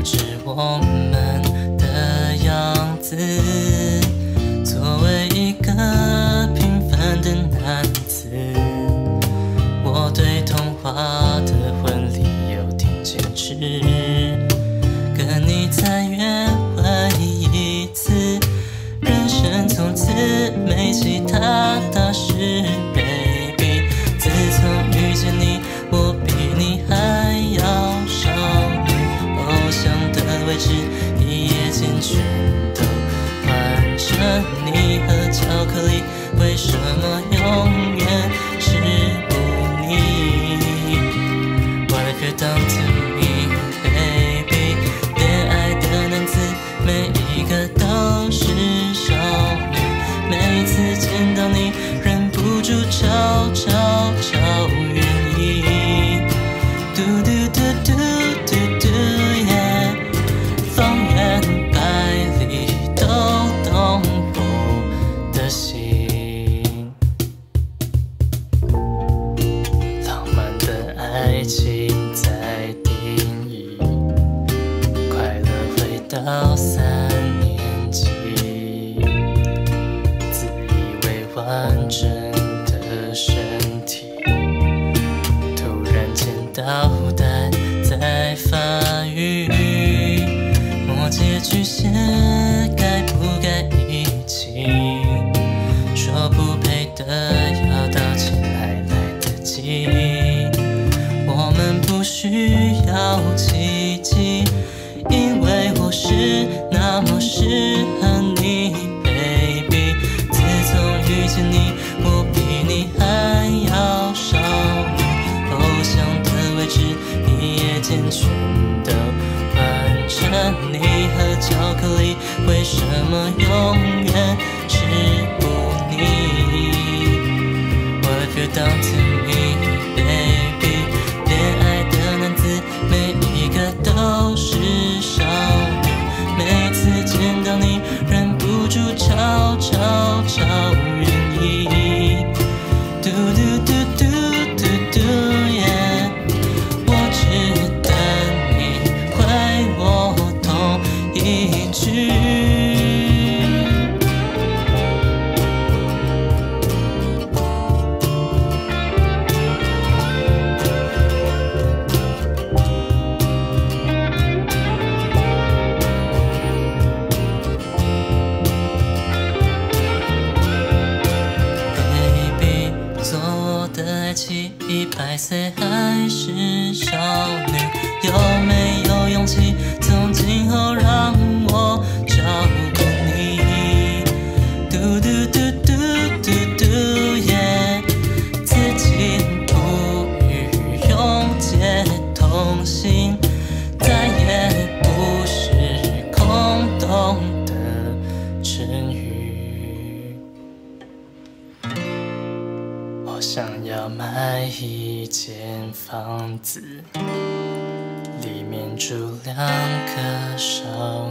制我们的样子。作为一个平凡的男子，我对童话的婚礼有点坚持，跟你再约会一次，人生从此没其他大事 ，baby。自从遇见你，我比你还要少女，偶像的位置一夜间全都换成你和巧克力，为什么永远是不你 ？What have you done to me, baby？ 恋爱的男子每一个都是少女，每次见到你忍不住悄愿意。嘟嘟嘟嘟嘟嘟耶，方圆百里都懂我的心。浪漫的爱情在定义，快乐回到3年级，自以为完整的身体，突然间捣蛋在发育，末节巨蟹该不该一起？说不配的要道歉还来得及，我们不需要奇迹，因为我是那么适合你 ，baby。自从遇见你，我比你还要少女，偶像的位置一夜间全都换成你和巧克力，为什么永远是不你 ？What have you done to me, baby？ 恋爱的男子每一个都是少女，每次见到你忍不住悄愿意。嘟嘟嘟嘟嘟嘟耶，我只等你回我同一句。做我的爱妻，100岁还是少女，有没有勇气从今后让我照顾你？嘟嘟嘟嘟嘟嘟耶，自己不语用解同心，再也不是空洞的成语。我想要买一间房子，里面住2个少